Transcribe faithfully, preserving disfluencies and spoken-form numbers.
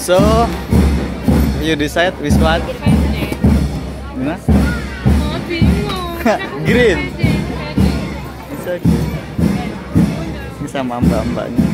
So, you decide which one? Gimana? Oh, bingung. Green. It's okay. Ini sama mbak-mbaknya.